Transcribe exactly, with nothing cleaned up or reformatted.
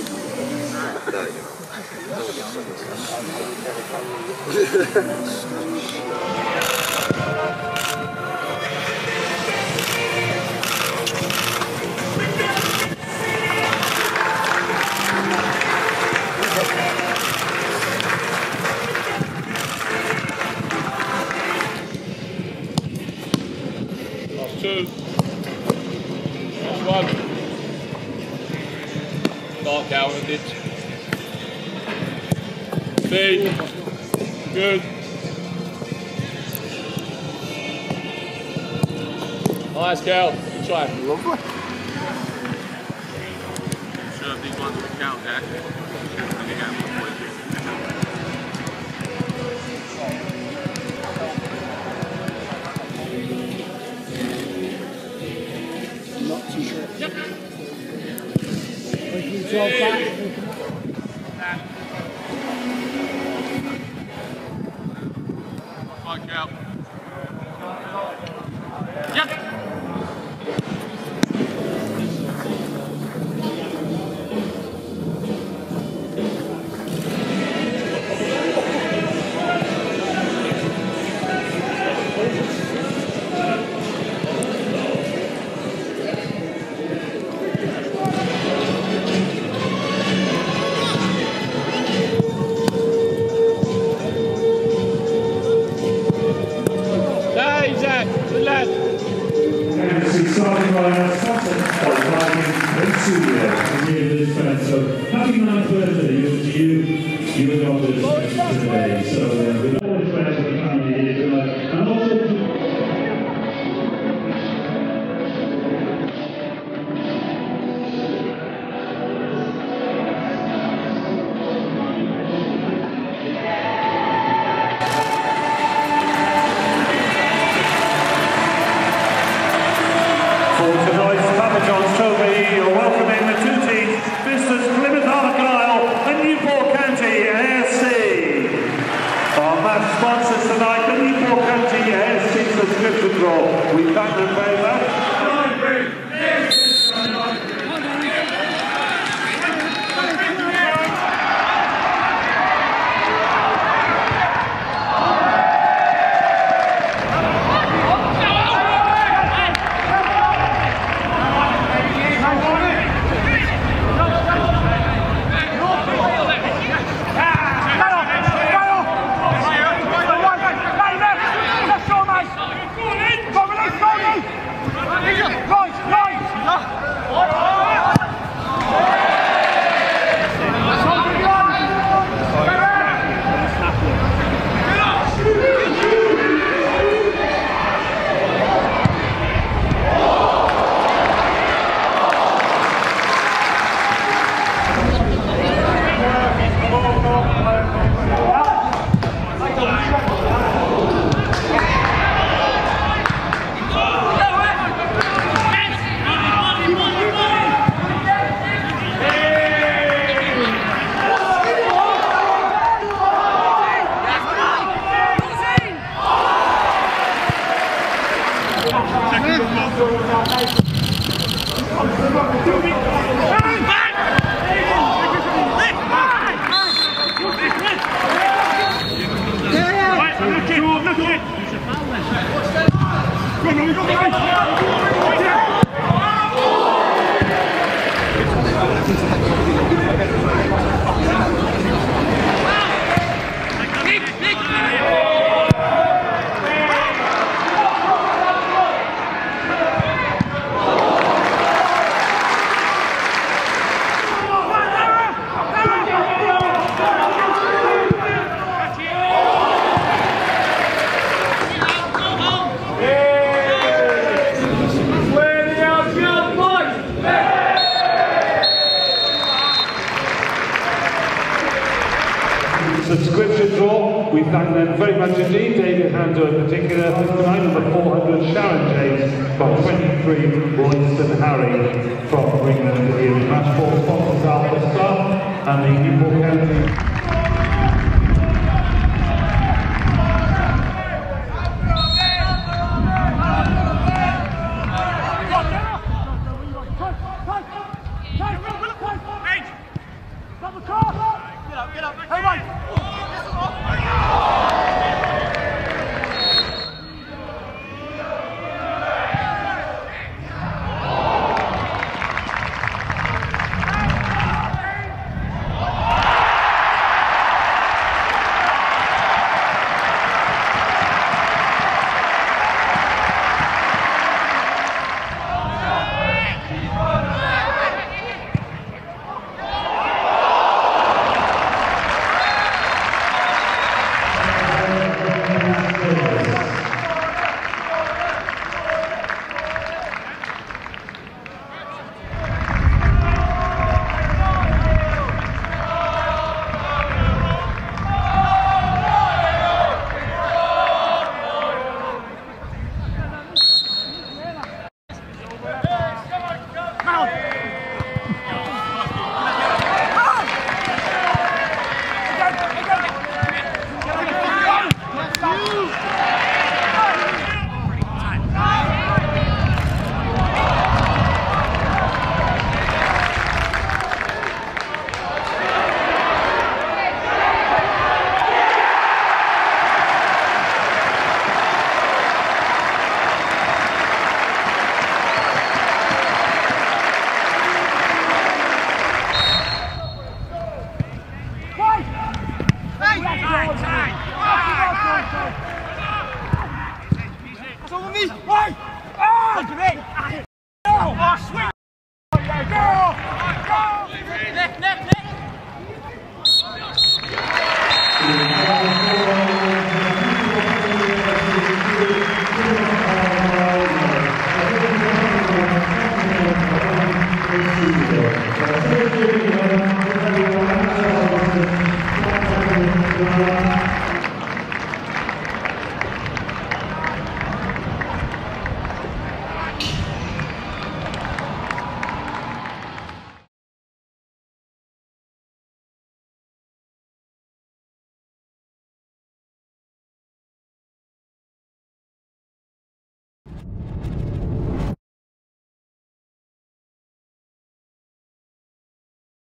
Two. Last one. Start down with it. Speed. Good. Nice, Cal. Good try. Lovely. Sure, these ones will count, Jack. Not too sure. Yep. When you draw back, Back out. Yep. Starting by our sponsor, qualifying in studio, and here it is, friends. So, happy ninth birthday to you, you and your business today. So, uh, with all the friends and the family here tonight, and also. You're welcoming the two teams, visitors Plymouth, Argyle and Newport County A F C. Our match sponsors tonight, the Newport County A F C subscription draw. We thank them very much. Subscription draw. We thank them very much indeed. David Handel in particular. Tonight number four hundred, Sharon James from twenty-three, Royston Harry from England. The match ball sponsors Alpha Star and the Newport County.